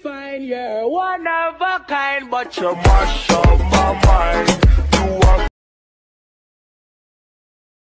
fine, you're one of a kind, but You mash up my mind.